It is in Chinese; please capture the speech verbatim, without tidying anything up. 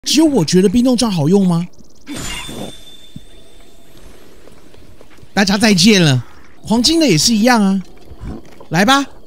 只有我觉得冰冻杖好用吗？大家再见了，黄金的也是一样啊，来吧。